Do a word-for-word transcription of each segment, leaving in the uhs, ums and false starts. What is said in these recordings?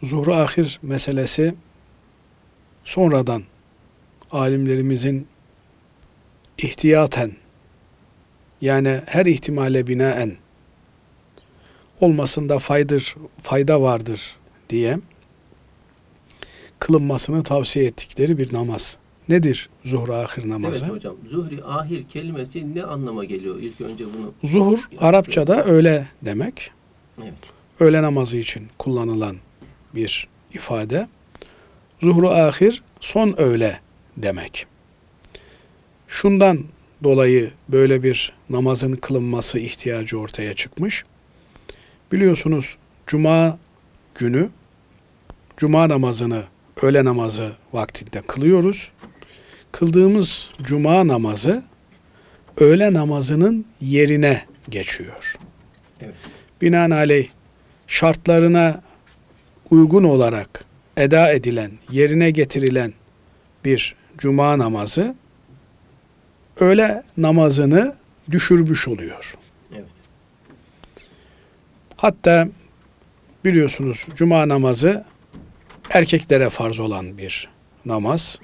zuhru ahir meselesi sonradan alimlerimizin ihtiyaten, yani her ihtimale binaen olmasında faydır, fayda vardır diye kılınmasını tavsiye ettikleri bir namaz. Nedir zuhru ahir namazı? Evet hocam. Zuhri ahir kelimesi ne anlama geliyor? İlk önce bunu... Zuhur Arapçada öğle demek. Evet. Öğle namazı için kullanılan bir ifade. Zuhru ahir son öğle demek. Şundan dolayı böyle bir namazın kılınması ihtiyacı ortaya çıkmış. Biliyorsunuz Cuma günü Cuma namazını, öğle namazı vaktinde kılıyoruz. Kıldığımız Cuma namazı öğle namazının yerine geçiyor. Evet. Binaenaleyh şartlarına uygun olarak eda edilen, yerine getirilen bir Cuma namazı öğle namazını düşürmüş oluyor. Evet. Hatta biliyorsunuz Cuma namazı erkeklere farz olan bir namaz.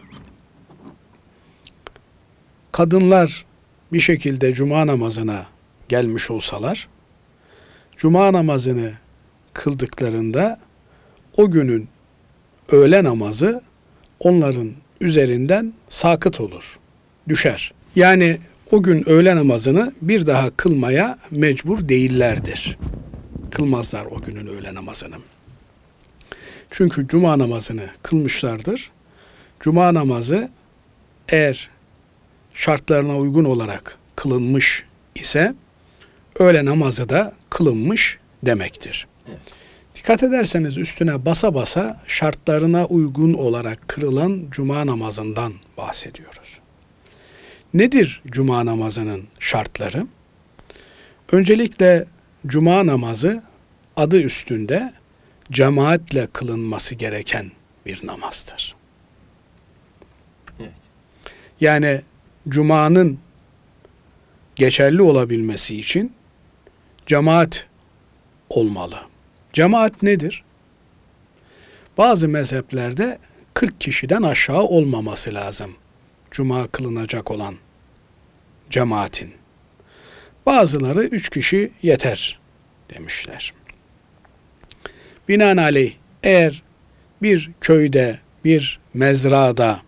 Kadınlar bir şekilde Cuma namazına gelmiş olsalar, Cuma namazını kıldıklarında o günün öğle namazı onların üzerinden sakıt olur, düşer. Yani o gün öğle namazını bir daha kılmaya mecbur değillerdir. Kılmazlar o günün öğle namazını. Çünkü Cuma namazını kılmışlardır. Cuma namazı eğer şartlarına uygun olarak kılınmış ise öğle namazı da kılınmış demektir. Evet. Dikkat ederseniz üstüne basa basa şartlarına uygun olarak kılınan Cuma namazından bahsediyoruz. Nedir Cuma namazının şartları? Öncelikle Cuma namazı adı üstünde cemaatle kılınması gereken bir namazdır. Evet. Yani Cuma'nın geçerli olabilmesi için cemaat olmalı. Cemaat nedir? Bazı mezheplerde kırk kişiden aşağı olmaması lazım Cuma kılınacak olan cemaatin. Bazıları üç kişi yeter demişler. Binaenaleyh eğer bir köyde, bir mezrada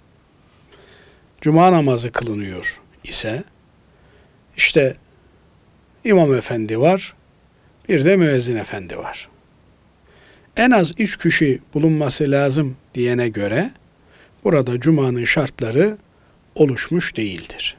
Cuma namazı kılınıyor ise işte imam efendi var, bir de müezzin efendi var. En az üç kişi bulunması lazım diyene göre burada Cuma'nın şartları oluşmuş değildir.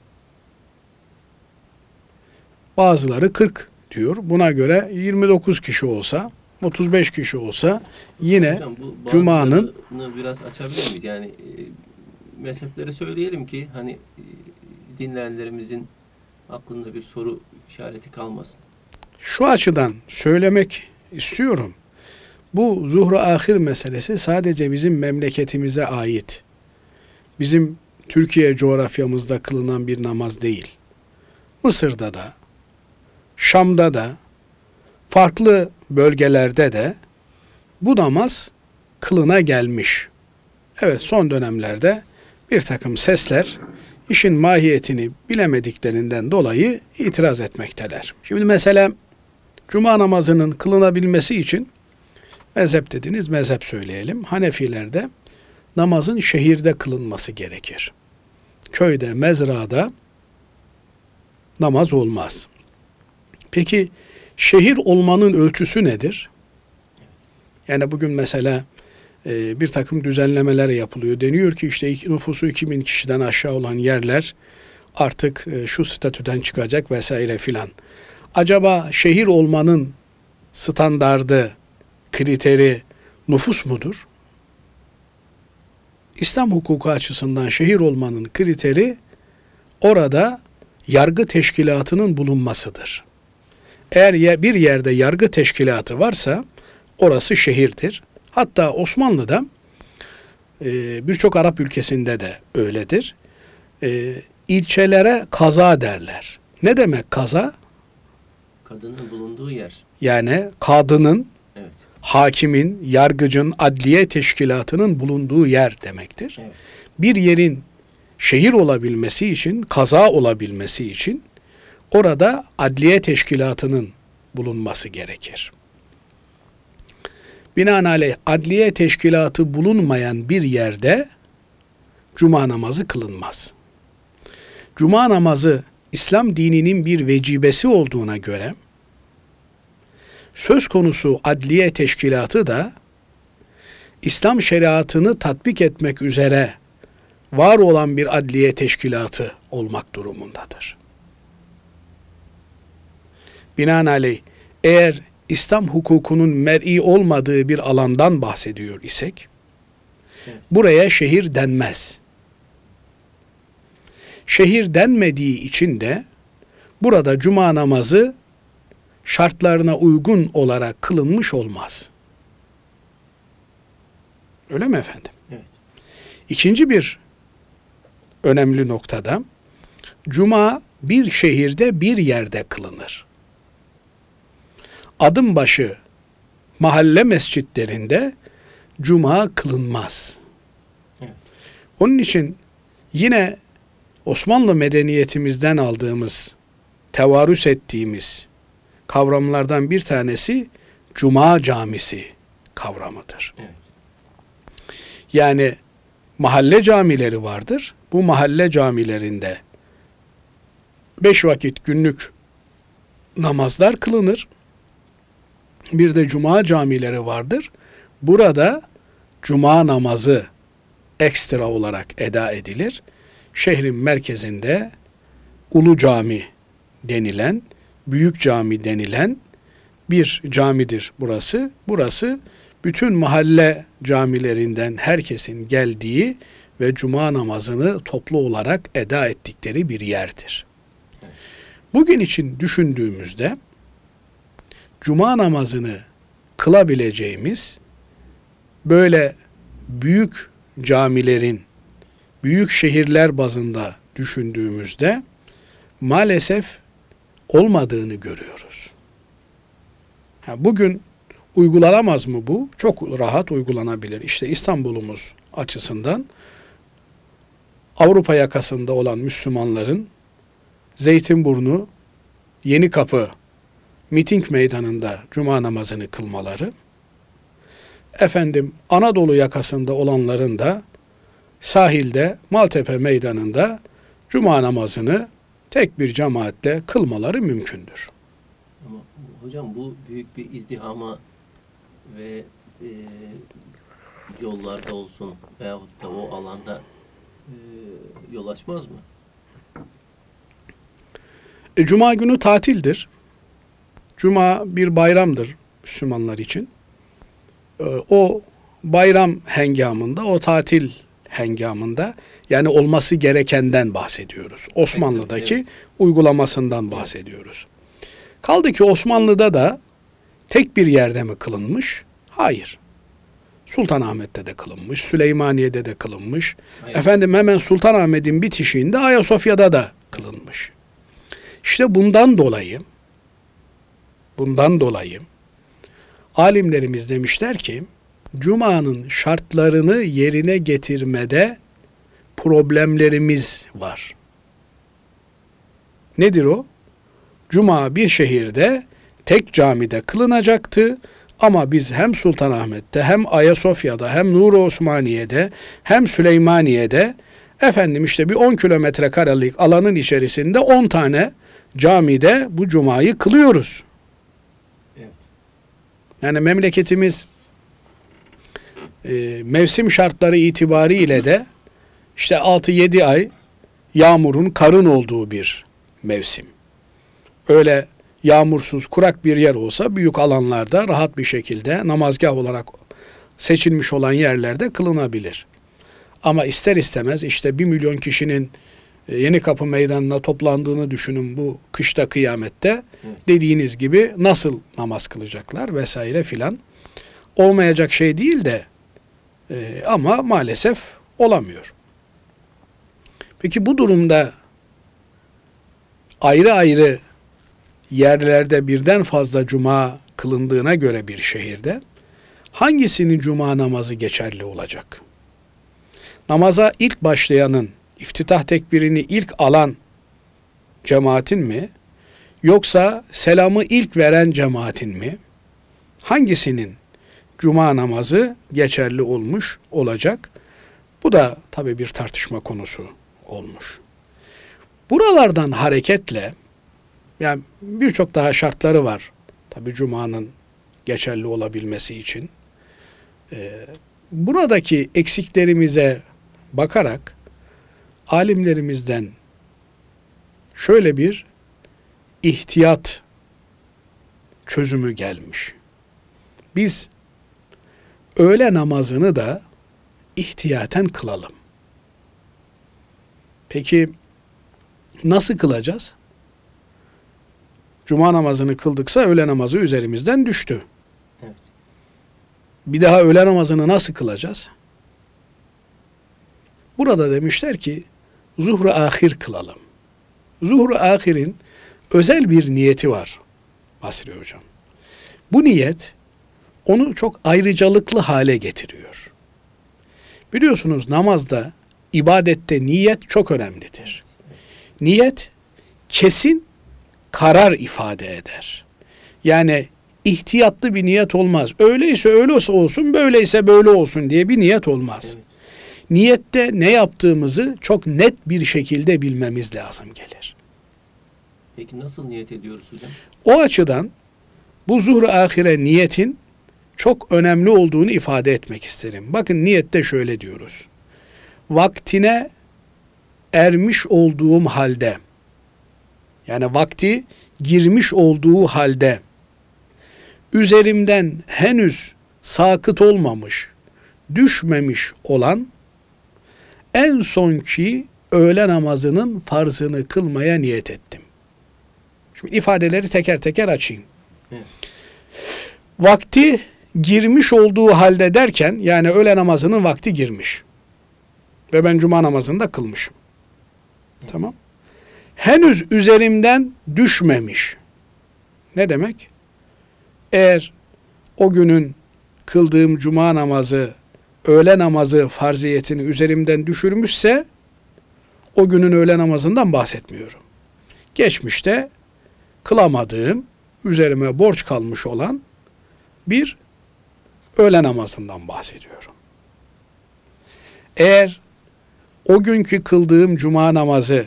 Bazıları kırk diyor. Buna göre yirmi dokuz kişi olsa, otuz beş kişi olsa yine Hocam, bu Cuma'nın biraz açabilir miyiz? Yani e, mezhepleri söyleyelim ki hani e, dinleyenlerimizin aklında bir soru işareti kalmasın. Şu açıdan söylemek istiyorum. Bu zuhru ahir meselesi sadece bizim memleketimize ait. Bizim Türkiye coğrafyamızda kılınan bir namaz değil. Mısır'da da, Şam'da da, farklı bölgelerde de bu namaz kılına gelmiş. Evet, son dönemlerde bir takım sesler işin mahiyetini bilemediklerinden dolayı itiraz etmekteler. Şimdi mesela Cuma namazının kılınabilmesi için mezhep dediniz, mezhep söyleyelim. Hanefilerde namazın şehirde kılınması gerekir. Köyde, mezrada namaz olmaz. Peki şehir olmanın ölçüsü nedir? Yani bugün mesela e, bir takım düzenlemeler yapılıyor. Deniyor ki işte nüfusu iki bin kişiden aşağı olan yerler artık e, şu statüden çıkacak vesaire filan. Acaba şehir olmanın standardı, kriteri nüfus mudur? İslam hukuku açısından şehir olmanın kriteri orada yargı teşkilatının bulunmasıdır. Eğer bir yerde yargı teşkilatı varsa orası şehirdir. Hatta Osmanlı'da e, birçok Arap ülkesinde de öyledir. E, ilçelere kaza derler. Ne demek kaza? Kadının bulunduğu yer. Yani kadının Evet. hakimin, yargıcın, adliye teşkilatının bulunduğu yer demektir. Evet. Bir yerin şehir olabilmesi için, kaza olabilmesi için orada adliye teşkilatının bulunması gerekir. Binaenaleyh adliye teşkilatı bulunmayan bir yerde cuma namazı kılınmaz. Cuma namazı İslam dininin bir vecibesi olduğuna göre söz konusu adliye teşkilatı da İslam şeriatını tatbik etmek üzere var olan bir adliye teşkilatı olmak durumundadır. Binaenaleyh eğer İslam hukukunun mer'i olmadığı bir alandan bahsediyor isek, evet, buraya şehir denmez. Şehir denmediği için de burada cuma namazı şartlarına uygun olarak kılınmış olmaz. Öyle mi efendim? evet. İkinci bir önemli noktada, cuma bir şehirde bir yerde kılınır. Adım başı mahalle mescitlerinde cuma kılınmaz. Evet. Onun için yine Osmanlı medeniyetimizden aldığımız, tevarüs ettiğimiz kavramlardan bir tanesi cuma camisi kavramıdır. Evet. Yani mahalle camileri vardır. Bu mahalle camilerinde beş vakit günlük namazlar kılınır. Bir de cuma camileri vardır. Burada cuma namazı ekstra olarak eda edilir. Şehrin merkezinde Ulu Cami denilen, Büyük Cami denilen bir camidir burası. Burası bütün mahalle camilerinden herkesin geldiği ve cuma namazını toplu olarak eda ettikleri bir yerdir. Bugün için düşündüğümüzde cuma namazını kılabileceğimiz böyle büyük camilerin, büyük şehirler bazında düşündüğümüzde maalesef olmadığını görüyoruz. Ha, bugün uygulanamaz mı bu? Çok rahat uygulanabilir. İşte İstanbul'umuz açısından Avrupa yakasında olan Müslümanların Zeytinburnu, Yenikapı miting meydanında cuma namazını kılmaları, efendim Anadolu yakasında olanların da sahilde Maltepe meydanında cuma namazını tek bir cemaatle kılmaları mümkündür. Ama hocam bu büyük bir izdihama ve e, yollarda olsun veyahut da o alanda e, yol açmaz mı? E, Cuma günü tatildir. Cuma bir bayramdır Müslümanlar için. E, o bayram hengamında, o tatil hengamında, yani olması gerekenden bahsediyoruz. Osmanlı'daki evet, uygulamasından bahsediyoruz. Kaldı ki Osmanlı'da da tek bir yerde mi kılınmış? Hayır. Sultanahmet'te de kılınmış, Süleymaniye'de de kılınmış. Hayır. Efendim hemen Sultanahmet'in bitişiğinde Ayasofya'da da kılınmış. İşte bundan dolayı bundan dolayı alimlerimiz demişler ki Cuma'nın şartlarını yerine getirmede problemlerimiz var. Nedir o? Cuma bir şehirde tek camide kılınacaktı ama biz hem Sultanahmet'te hem Ayasofya'da hem Nur-i Osmaniye'de hem Süleymaniye'de efendim işte bir on kilometre karelik alanın içerisinde on tane camide bu cumayı kılıyoruz. Evet. Yani memleketimiz e, mevsim şartları itibariyle de işte altı yedi ay yağmurun, karın olduğu bir mevsim. Öyle yağmursuz, kurak bir yer olsa büyük alanlarda rahat bir şekilde namazgah olarak seçilmiş olan yerlerde kılınabilir. Ama ister istemez işte bir milyon kişinin Yenikapı Meydanı'na toplandığını düşünün bu kışta kıyamette. Evet. Dediğiniz gibi nasıl namaz kılacaklar vesaire filan. Olmayacak şey değil de e, ama maalesef olamıyor. Peki bu durumda ayrı ayrı yerlerde birden fazla cuma kılındığına göre bir şehirde hangisinin cuma namazı geçerli olacak? Namaza ilk başlayanın, iftitah tekbirini ilk alan cemaatin mi? Yoksa selamı ilk veren cemaatin mi? Hangisinin cuma namazı geçerli olmuş olacak? Bu da tabii bir tartışma konusu olmuş. Buralardan hareketle, yani birçok daha şartları var tabii cumanın geçerli olabilmesi için. Ee, buradaki eksiklerimize bakarak alimlerimizden şöyle bir ihtiyat çözümü gelmiş. Biz öğle namazını da ihtiyaten kılalım. Peki nasıl kılacağız? Cuma namazını kıldıksa öğle namazı üzerimizden düştü. Evet. Bir daha öğle namazını nasıl kılacağız? Burada demişler ki zuhru ahir kılalım. Zuhru ahirin özel bir niyeti var Basri Hocam. Bu niyet onu çok ayrıcalıklı hale getiriyor. Biliyorsunuz namazda, ibadette niyet çok önemlidir. Niyet kesin karar ifade eder. Yani ihtiyatlı bir niyet olmaz. Öyleyse öyle olsun, böyleyse böyle olsun diye bir niyet olmaz. Evet. Niyette ne yaptığımızı çok net bir şekilde bilmemiz lazım gelir. Peki nasıl niyet ediyoruz hocam? O açıdan bu zuhru ahire niyetin çok önemli olduğunu ifade etmek isterim. Bakın niyette şöyle diyoruz. Vaktine ermiş olduğum halde, yani vakti girmiş olduğu halde, üzerimden henüz sakıt olmamış, düşmemiş olan en sonki öğle namazının farzını kılmaya niyet ettim. Şimdi ifadeleri teker teker açayım. Evet. Vakti girmiş olduğu halde derken, yani öğle namazının vakti girmiş. Ve ben cuma namazını da kılmışım. Evet. Tamam. Henüz üzerimden düşmemiş. Ne demek? Eğer o günün kıldığım cuma namazı, öğle namazı farziyetini üzerimden düşürmüşse, o günün öğle namazından bahsetmiyorum. Geçmişte kılamadığım, üzerime borç kalmış olan bir öğle namazından bahsediyorum. Eğer o günkü kıldığım cuma namazı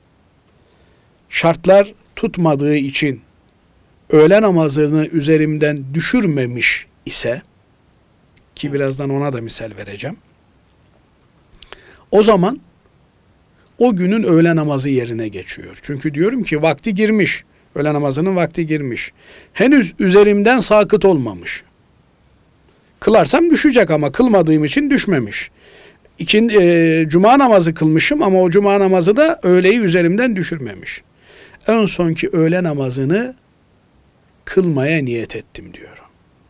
şartlar tutmadığı için öğle namazını üzerimden düşürmemiş ise, ki birazdan ona da misal vereceğim, o zaman o günün öğle namazı yerine geçiyor. Çünkü diyorum ki vakti girmiş, öğle namazının vakti girmiş. Henüz üzerimden sakıt olmamış. Kılarsam düşecek ama kılmadığım için düşmemiş. İkin, e, cuma namazı kılmışım ama o cuma namazı da öğleyi üzerimden düşürmemiş. En sonki öğle namazını kılmaya niyet ettim diyorum.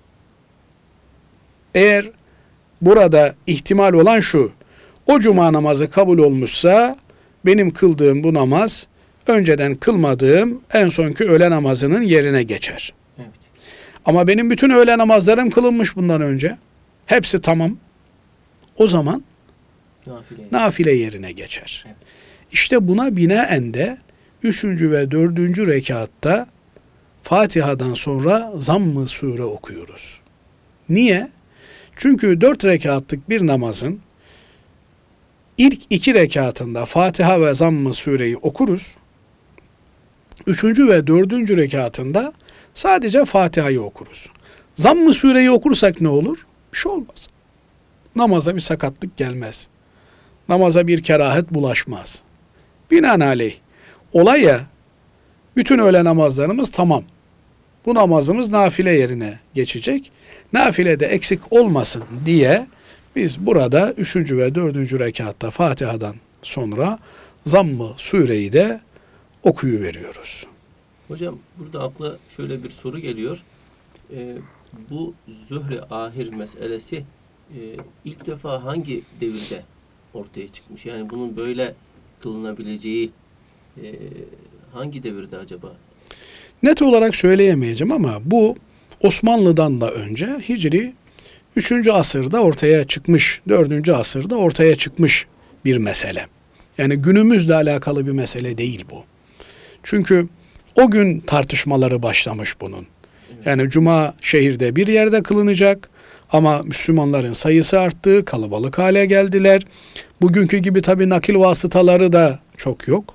Eğer burada ihtimal olan şu, o cuma namazı kabul olmuşsa benim kıldığım bu namaz önceden kılmadığım en sonki öğle namazının yerine geçer. Evet. Ama benim bütün öğle namazlarım kılınmış bundan önce. Hepsi tamam. O zaman nafile, nafile yerine geçer. Evet. İşte buna binaen de üçüncü ve dördüncü rekatta Fatiha'dan sonra Zamm-ı Sure okuyoruz. Niye? Çünkü dört rekatlık bir namazın ilk iki rekatında Fatiha ve Zamm-ı Sure'yi okuruz. Üçüncü ve dördüncü rekatında sadece Fatiha'yı okuruz. Zamm-ı Sure'yi okursak ne olur? Bir şey olmaz. Namaza bir sakatlık gelmez. Namaza bir kerahet bulaşmaz. Binaenaleyh olay ya, bütün öğle namazlarımız tamam. Bu namazımız nafile yerine geçecek. Nafilede eksik olmasın diye biz burada üçüncü ve dördüncü rekatta Fatiha'dan sonra Zamm-ı Sure'yi de okuyuveriyoruz. Hocam burada akla şöyle bir soru geliyor. Ee, bu zuhre ahir meselesi e, ilk defa hangi devirde ortaya çıkmış? Yani bunun böyle kılınabileceği e, hangi devirde acaba? Net olarak söyleyemeyeceğim ama bu Osmanlı'dan da önce Hicri üçüncü asırda ortaya çıkmış, dördüncü asırda ortaya çıkmış bir mesele. Yani günümüzle alakalı bir mesele değil bu. Çünkü o gün tartışmaları başlamış bunun. Yani cuma şehirde bir yerde kılınacak ama Müslümanların sayısı arttı, kalabalık hale geldiler. Bugünkü gibi tabii nakil vasıtaları da çok yok.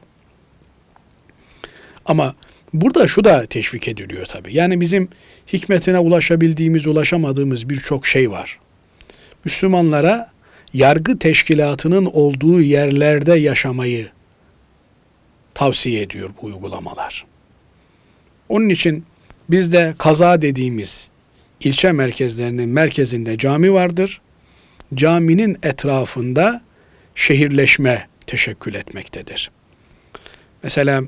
Ama burada şu da teşvik ediliyor tabii. Yani bizim hikmetine ulaşabildiğimiz, ulaşamadığımız birçok şey var. Müslümanlara yargı teşkilatının olduğu yerlerde yaşamayı tavsiye ediyor bu uygulamalar. Onun için bizde kaza dediğimiz ilçe merkezlerinin merkezinde cami vardır. Caminin etrafında şehirleşme teşekkül etmektedir. Mesela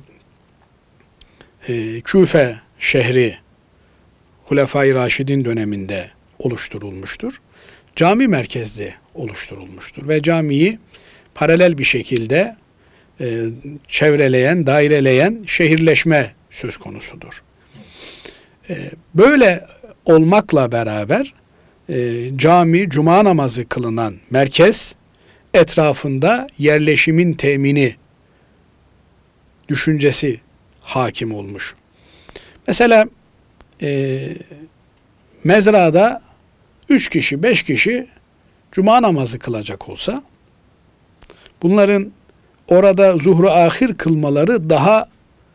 e, Küfe şehri Hulefai Raşidin döneminde oluşturulmuştur. Cami merkezli oluşturulmuştur ve camiyi paralel bir şekilde e, çevreleyen, daireleyen şehirleşme söz konusudur. E, böyle olmakla beraber e, cami, cuma namazı kılınan merkez etrafında yerleşimin temini düşüncesi hakim olmuş. Mesela e, mezrada üç kişi, beş kişi cuma namazı kılacak olsa bunların orada zuhru ahir kılmaları daha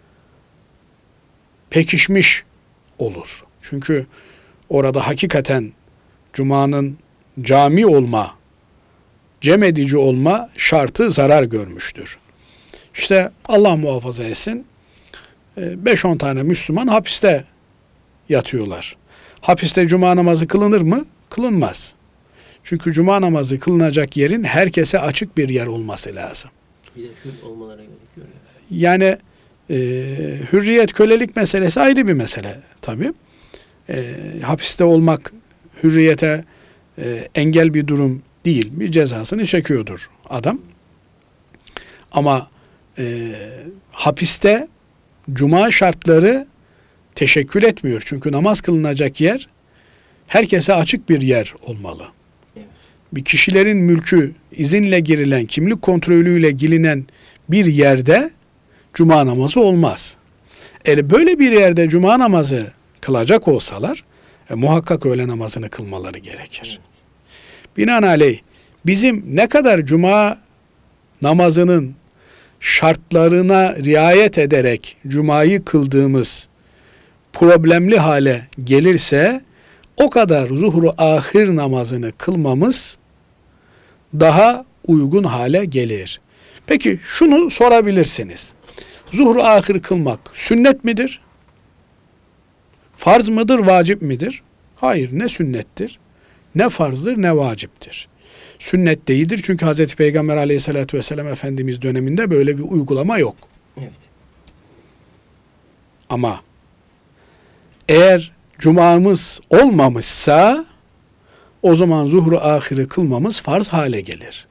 pekişmiş olur. Çünkü orada hakikaten cumanın cami olma, cem edici olma şartı zarar görmüştür. İşte Allah muhafaza etsin, beş on tane Müslüman hapiste yatıyorlar. Hapiste cuma namazı kılınır mı? Kılınmaz. Çünkü cuma namazı kılınacak yerin herkese açık bir yer olması lazım. Bir de hür olmaları gerekiyor. Yani e, hürriyet, kölelik meselesi ayrı bir mesele tabii. E, hapiste olmak hürriyete e, engel bir durum değil. Bir cezasını çekiyordur adam. Ama e, hapiste cuma şartları teşekkül etmiyor. Çünkü namaz kılınacak yer herkese açık bir yer olmalı. Evet. Bir kişilerin mülkü izinle girilen, kimlik kontrolüyle girinen bir yerde cuma namazı olmaz. Eğer böyle bir yerde cuma namazı kılacak olsalar e, muhakkak öğle namazını kılmaları gerekir. Evet. Binaenaleyh bizim ne kadar cuma namazının şartlarına riayet ederek cumayı kıldığımız problemli hale gelirse o kadar zuhru ahir namazını kılmamız daha uygun hale gelir. Peki şunu sorabilirsiniz. Zuhru ahir kılmak sünnet midir? Farz mıdır, vacip midir? Hayır, ne sünnettir, ne farzdır, ne vaciptir. Sünnet değildir çünkü Hazreti Peygamber Aleyhisselatü Vesselam Efendimiz döneminde böyle bir uygulama yok. Evet. Ama eğer cumamız olmamışsa o zaman zuhru ahiri kılmamız farz hale gelir.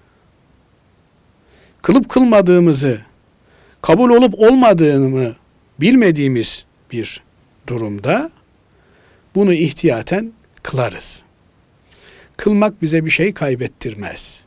Kılıp kılmadığımızı, kabul olup olmadığını bilmediğimiz bir durumda bunu ihtiyaten kılarız. Kılmak bize bir şey kaybettirmez.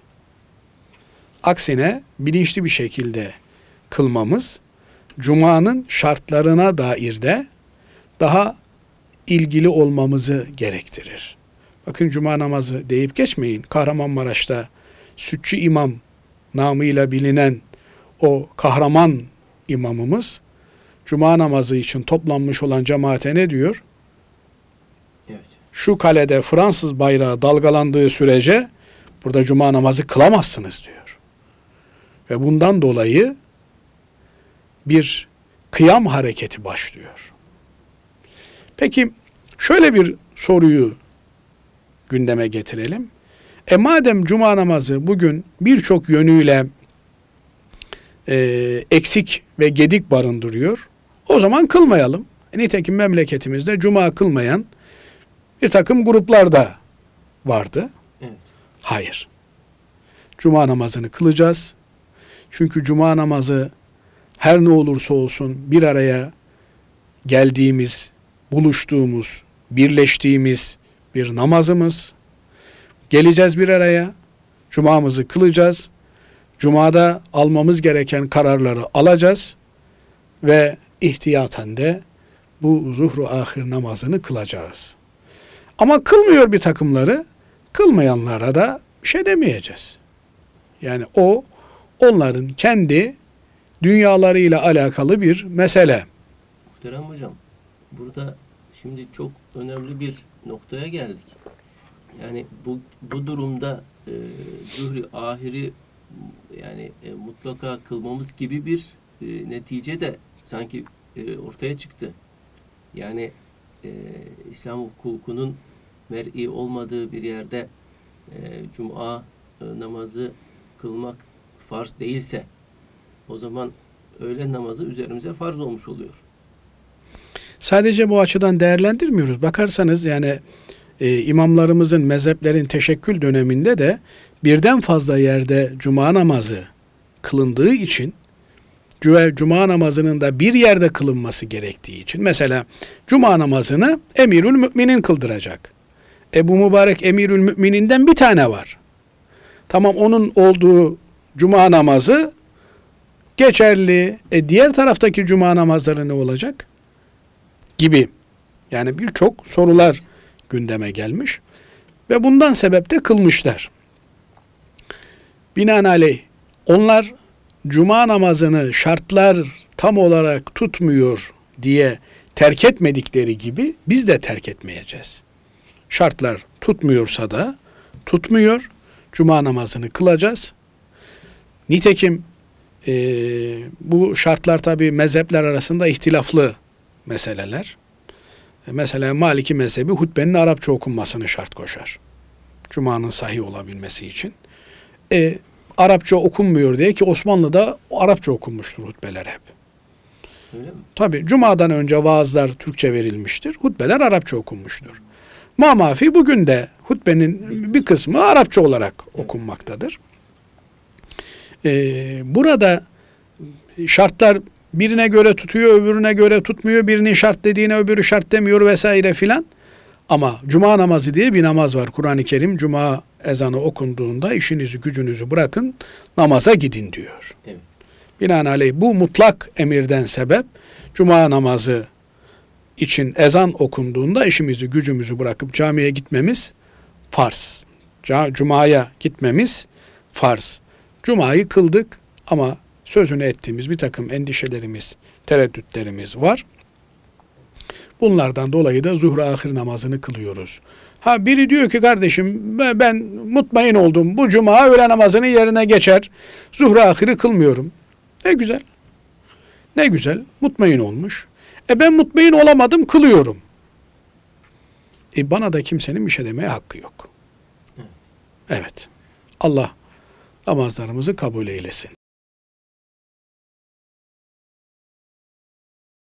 Aksine bilinçli bir şekilde kılmamız cumanın şartlarına dair de daha ilgili olmamızı gerektirir. Bakın cuma namazı deyip geçmeyin. Kahramanmaraş'ta Sütçü İmam namıyla bilinen o kahraman imamımız cuma namazı için toplanmış olan cemaate ne diyor? Evet. Şu kalede Fransız bayrağı dalgalandığı sürece burada cuma namazı kılamazsınız diyor. Ve bundan dolayı bir kıyam hareketi başlıyor. Peki şöyle bir soruyu gündeme getirelim. E madem cuma namazı bugün birçok yönüyle e, eksik ve gedik barındırıyor, o zaman kılmayalım. E, nitekim memleketimizde cuma kılmayan bir takım gruplar da vardı. Evet. Hayır. Cuma namazını kılacağız. Çünkü cuma namazı her ne olursa olsun bir araya geldiğimiz, buluştuğumuz, birleştiğimiz, bir namazımız. Geleceğiz bir araya. Cumamızı kılacağız. Cumada almamız gereken kararları alacağız. Ve ihtiyaten de bu zuhru ahir namazını kılacağız. Ama kılmıyor bir takımları, kılmayanlara da bir şey demeyeceğiz. Yani o onların kendi dünyalarıyla alakalı bir mesele. Muhterem hocam, burada şimdi çok önemli bir noktaya geldik. Yani bu bu durumda e, zuhri ahiri yani e, mutlaka kılmamız gibi bir e, netice de sanki e, ortaya çıktı. Yani e, İslam hukukunun mer'i olmadığı bir yerde e, cuma e, namazı kılmak farz değilse o zaman öğle namazı üzerimize farz olmuş oluyor. Sadece bu açıdan değerlendirmiyoruz. Bakarsanız yani e, imamlarımızın, mezheplerin teşekkül döneminde de birden fazla yerde cuma namazı kılındığı için cuma namazının da bir yerde kılınması gerektiği için mesela cuma namazını Emirül Müminin kıldıracak. Ebu Mübarek Emirül Mümininden bir tane var. Tamam, onun olduğu cuma namazı geçerli. E diğer taraftaki cuma namazları ne olacak? Gibi. Yani birçok sorular gündeme gelmiş. Ve bundan sebep de kılmışlar. Binaenaleyh onlar cuma namazını şartlar tam olarak tutmuyor diye terk etmedikleri gibi biz de terk etmeyeceğiz. Şartlar tutmuyorsa da tutmuyor. Cuma namazını kılacağız. Nitekim e, bu şartlar tabi mezhepler arasında ihtilaflı meseleler. E, mesela Maliki mezhebi hutbenin Arapça okunmasını şart koşar. Cuma'nın sahih olabilmesi için. E, Arapça okunmuyor diye ki Osmanlı'da Arapça okunmuştur hutbeler hep. Öyle mi? Tabi Cuma'dan önce vaazlar Türkçe verilmiştir. Hutbeler Arapça okunmuştur. Mamafi bugün de hutbenin bir kısmı Arapça olarak okunmaktadır. Ee, burada şartlar birine göre tutuyor, öbürüne göre tutmuyor. Birinin şart dediğine öbürü şart demiyor vesaire filan. Ama cuma namazı diye bir namaz var. Kur'an-ı Kerim cuma ezanı okunduğunda işinizi gücünüzü bırakın namaza gidin diyor. Evet. Binaenaleyh bu mutlak emirden sebep cuma namazı için ezan okunduğunda işimizi gücümüzü bırakıp camiye gitmemiz farz. Cuma'ya gitmemiz farz. Cuma'yı kıldık ama sözünü ettiğimiz bir takım endişelerimiz, tereddütlerimiz var. Bunlardan dolayı da zuhur ahir namazını kılıyoruz. Ha biri diyor ki kardeşim ben mutmain oldum. Bu cuma öğle namazının yerine geçer. Zuhur ahiri kılmıyorum. Ne güzel. Ne güzel. Mutmain olmuş. E ben mutmain olamadım, kılıyorum. E bana da kimsenin bir şey demeye hakkı yok. Evet. Allah namazlarımızı kabul eylesin.